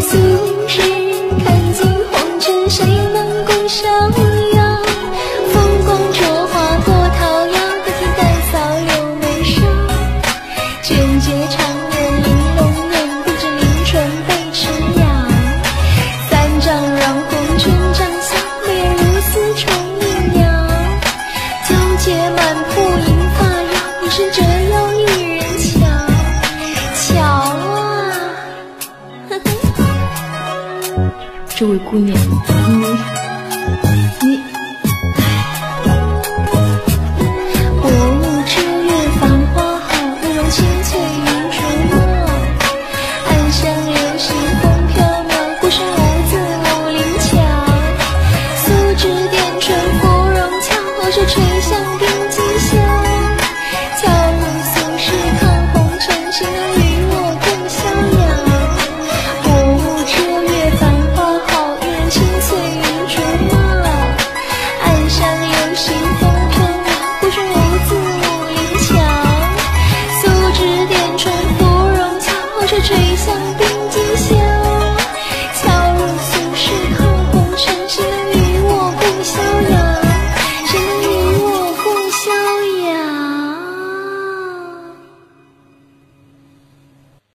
俗世看尽红尘，谁能共逍遥？风光灼花过桃夭，得听淡草流眉梢。卷睫长人玲珑眼，不知临春被吃药。三丈让红唇长相，面如丝虫鸣鸟。头结满铺银发绕，一生只有一人瞧。瞧啊，呵呵。这位姑娘，你